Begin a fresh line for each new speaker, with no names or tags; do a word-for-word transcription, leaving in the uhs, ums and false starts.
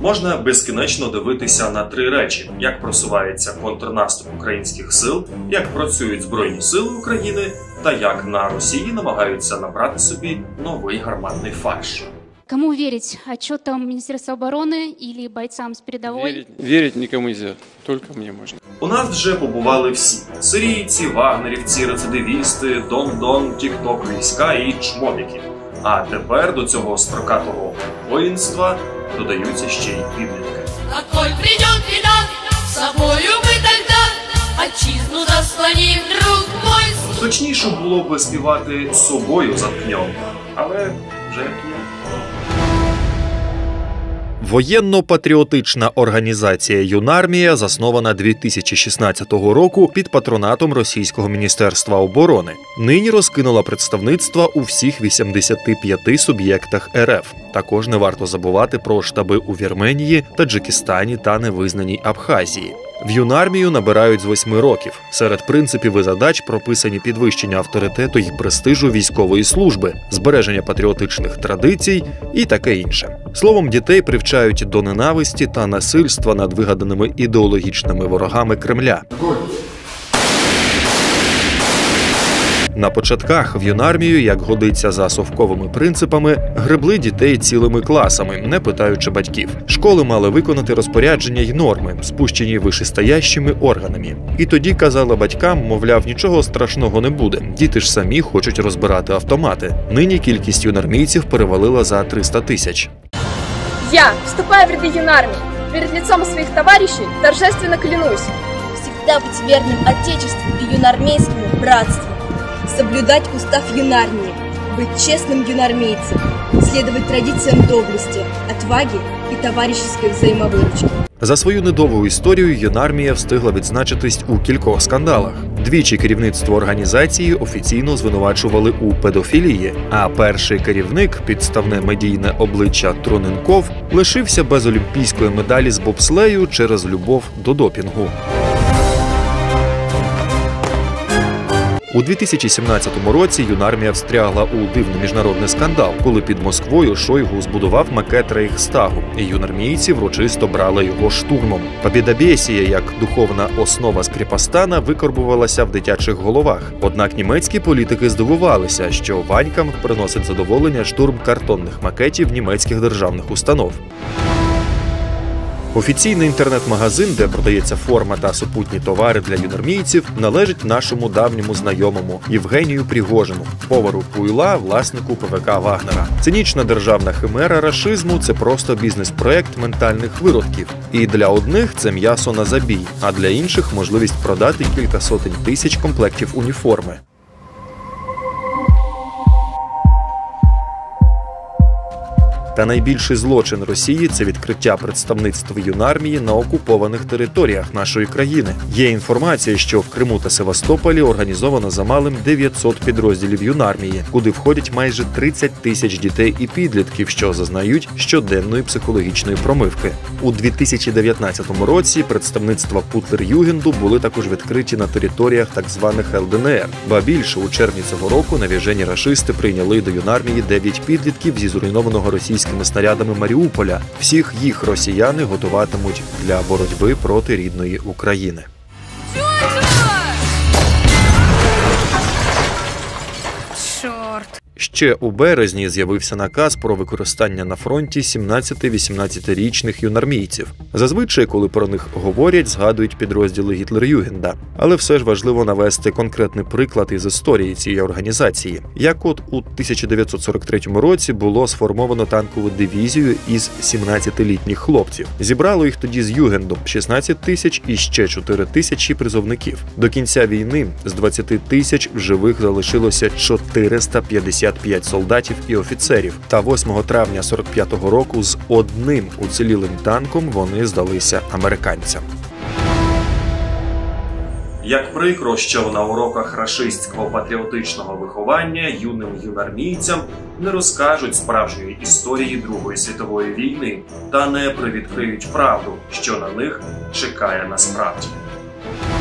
Можна безкінечно дивитися на три речі: як просувається контрнаступ українських сил, як працюють Збройні сили України та як на Росії намагаються набрати собі новий гарматний фарш.
Кому верить? Отчетам Министерства обороны или бойцам с передовой?
Верить, верить никому нельзя, только мне можно.
У нас вже побували всі – сирійці, вагнерівці, рецидивісти, дон-дон, тік-ток війська і чмобіки. А тепер до цього строкатого воїнства додаються ще й підлітки.
Какой придет вина, с собою мы тогда отчизну заслоним, друг мой.
Точніше було би співати «Собою заткнем», але вже як є.
Воєнно-патріотична організація «Юнармія» заснована дві тисячі шістнадцятого року під патронатом Російського Міністерства оборони. Нині розкинула представництва у всіх вісімдесяти п'яти суб'єктах ер еф. Також не варто забувати про штаби у Вірменії, Таджикистані та невизнаній Абхазії. В «Юнармію» набирають з восьми років. Серед принципів і задач прописані підвищення авторитету й престижу військової служби, збереження патріотичних традицій і таке інше. Словом, дітей привчають до ненависті та насильства над вигаданими ідеологічними ворогами Кремля. На початках в «Юнармію», як годиться за совковими принципами, гребли дітей цілими класами, не питаючи батьків. Школи мали виконати розпорядження й норми, спущені вишестоящими органами. І тоді казали батькам, мовляв, нічого страшного не буде, діти ж самі хочуть розбирати автомати. Нині кількість юнармійців перевалила за триста тисяч.
Я, вступая в ряды юнармии, перед лицом своих товарищей торжественно клянусь
всегда быть верным Отечеству и юнармейскому братству, соблюдать устав юнармии, быть честным юнармейцем, следовать традициям доблести, отваги и товарищеской взаимовыручки.
За свою недовгу історію «Юнармія» встигла відзначитись у кількох скандалах. Двічі керівництво організації офіційно звинувачували у педофілії, а перший керівник, підставне медійне обличчя Троненков, лишився без олімпійської медалі з бобслею через любов до допінгу. У дві тисячі сімнадцятому році «Юнармія» встрягла у дивний міжнародний скандал, коли під Москвою Шойгу збудував макет Рейхстагу, і юнармійці врочисто брали його штурмом. Побєдобєсія, як духовна основа Скріпостана, викорбувалася в дитячих головах. Однак німецькі політики здивувалися, що ванькам приносить задоволення штурм картонних макетів німецьких державних установ. Офіційний інтернет-магазин, де продається форма та супутні товари для юнармійців, належить нашому давньому знайомому Євгенію Пригожину, повару Пуйла, власнику пе ве ка Вагнера. Цинічна державна химера рашизму – це просто бізнес-проект ментальних виродків. І для одних це м'ясо на забій, а для інших – можливість продати кілька сотень тисяч комплектів уніформи. Та найбільший злочин Росії – це відкриття представництв «Юнармії» на окупованих територіях нашої країни. Є інформація, що в Криму та Севастополі організовано замалим дев'ятсот підрозділів «Юнармії», куди входять майже тридцять тисяч дітей і підлітків, що зазнають щоденної психологічної промивки. У дві тисячі дев'ятнадцятому році представництва Путлер-Югенду були також відкриті на територіях так званих ел де ен ер. Ба більше, у червні цього року навіжені рашисти прийняли до «Юнармії» дев'ять підлітків зі зруйнованого російського снарядами Маріуполя. Всіх їх росіяни готуватимуть для боротьби проти рідної України.
Чорт!
Ще у березні з'явився наказ про використання на фронті сімнадцяти-вісімнадцятирічних юнармійців. Зазвичай, коли про них говорять, згадують підрозділи Гітлер-Югенда. Але все ж важливо навести конкретний приклад із історії цієї організації. Як от у тисяча дев'ятсот сорок третьому році було сформовано танкову дивізію із сімнадцятилітніх хлопців. Зібрало їх тоді з Югендом шістнадцять тисяч і ще чотири тисячі призовників. До кінця війни з двадцяти тисяч в живих залишилося чотириста п'ятдесят п'ять солдатів і офіцерів. Та восьмого травня сорок п'ятого року з одним уцілілим танком вони здалися американцям.
Як прикро, що на уроках рашистського патріотичного виховання юним юнармійцям не розкажуть справжньої історії Другої світової війни та не привідкриють правду, що на них чекає насправді.